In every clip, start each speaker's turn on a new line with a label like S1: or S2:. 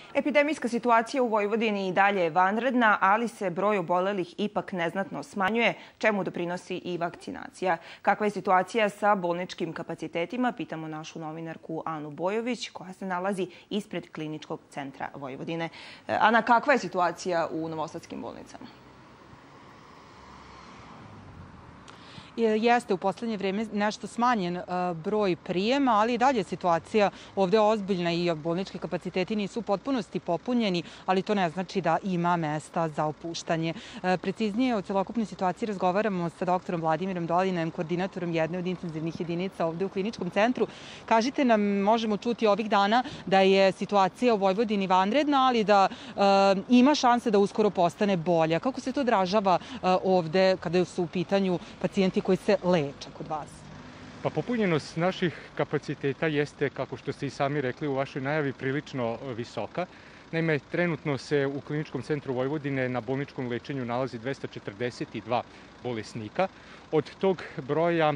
S1: Epidemijska situacija u Vojvodini i dalje je vanredna, ali se broj obolelih ipak neznatno smanjuje, čemu doprinosi i vakcinacija. Kakva je situacija sa bolničkim kapacitetima, pitamo našu novinarku Anu Bojović, koja se nalazi ispred Kliničkog centra Vojvodine. Ana, kakva je situacija u novosadskim bolnicama?
S2: Jeste u poslednje vreme nešto smanjen broj prijema, ali i dalje je situacija ovde ozbiljna i bolnički kapaciteti nisu u potpunosti popunjeni, ali to ne znači da ima mesta za opuštanje. Preciznije o celokupnoj situaciji razgovaramo sa doktorom Vladimirom Dolinem, koordinatorom jedne od intenzivnih jedinica ovde u Kliničkom centru. Kažite nam, možemo čuti ovih dana da je situacija u Vojvodini vanredna, ali da ima šanse da uskoro postane bolja. Kako se to odražava ovde kada su u pitanju pacijenti koji se leče kod vas?
S3: Pa popunjenost naših kapaciteta jeste, kako što ste i sami rekli u vašoj najavi, prilično visoka. Naime, trenutno se u Kliničkom centru Vojvodine na bolničkom lečenju nalazi 242 bolesnika. Od tog broja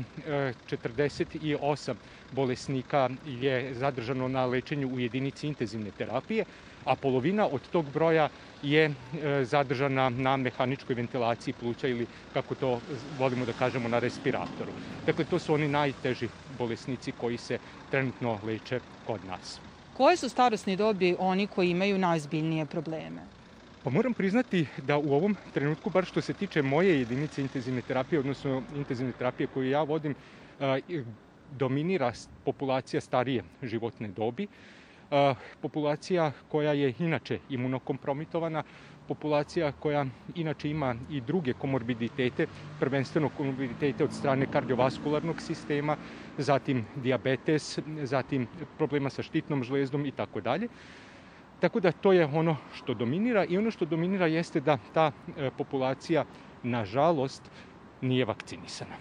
S3: 48 bolesnika je zadržano na lečenju u jedinici intenzivne terapije, a polovina od tog broja je zadržana na mehaničkoj ventilaciji pluća ili, kako to volimo da kažemo, na respiratoru. Dakle, to su oni najteži bolesnici koji se trenutno leče kod nas.
S2: Koje su starosni dobi oni koji imaju najozbiljnije probleme?
S3: Pa moram priznati da u ovom trenutku, bar što se tiče moje jedinice intenzivne terapije, odnosno intenzivne terapije koju ja vodim, dominira populacija starije životne dobi. Populacija koja je inače imunokompromitovana, populacija koja inače ima i druge komorbiditete, prvenstveno komorbiditete od strane kardiovaskularnog sistema, zatim dijabetes, zatim problema sa štitnom žlezdom i tako dalje. Tako da to je ono što dominira i ono što dominira jeste da ta populacija, nažalost, nije vakcinisana.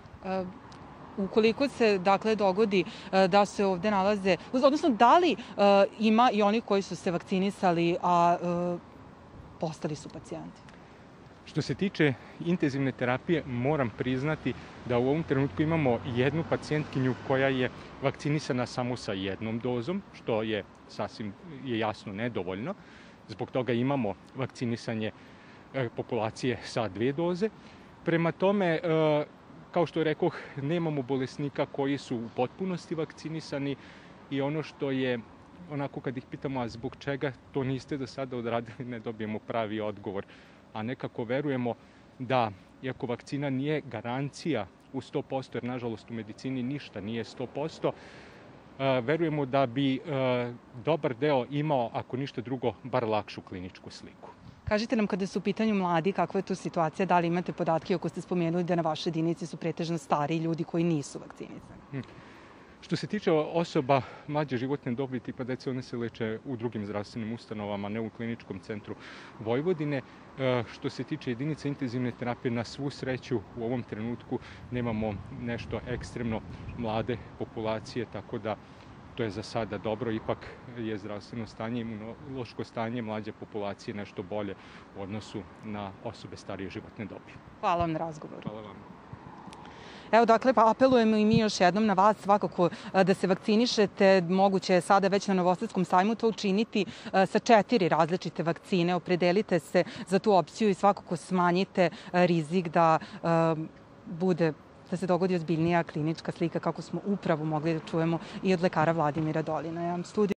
S2: Ukoliko se, dakle, dogodi da se ovde nalaze, odnosno da li ima i oni koji su se vakcinisali, a postali su pacijenti?
S3: Što se tiče intenzivne terapije, moram priznati da u ovom trenutku imamo jednu pacijentkinju koja je vakcinisana samo sa jednom dozom, što je sasvim jasno nedovoljno. Zbog toga imamo vakcinisanje populacije sa 2 doze. Prema tome, kao što rekoh, nemamo bolesnika koji su u potpunosti vakcinisani i ono što je, onako kad ih pitamo, a zbog čega to niste do sada odradili, ne dobijemo pravi odgovor. A nekako verujemo da, iako vakcina nije garancija u 100%, jer nažalost u medicini ništa nije 100%, verujemo da bi dobar deo imao, ako ništa drugo, bar lakšu kliničku sliku.
S2: Kažite nam, kada su u pitanju mladi, kakva je tu situacija? Da li imate podatke, ako ste spomenuli da na vašoj jedinici su pretežno stariji ljudi koji nisu vakcinisani?
S3: Što se tiče osoba mlađe životne dobi tipa dece, one se leče u drugim zdravstvenim ustanovama, ne u Kliničkom centru Vojvodine. Što se tiče jedinice intenzivne terapije, na svu sreću u ovom trenutku nemamo nešto ekstremno mlade populacije, tako da to je za sada dobro. Ipak je zdravstveno stanje, imunološko stanje mlađe populacije nešto bolje u odnosu na osobe starije životne dobi.
S2: Hvala vam na razgovoru.
S3: Hvala vam.
S2: Evo, dakle, apelujemo i mi još jednom na vas svakako da se vakcinišete. Moguće je sada već na Novosadskom sajmu to učiniti sa 4 različite vakcine. Opredelite se za tu opciju i svakako smanjite rizik da se dogodi ozbiljnija klinička slika, kako smo upravo mogli da čujemo i od lekara Vladimira Dolina.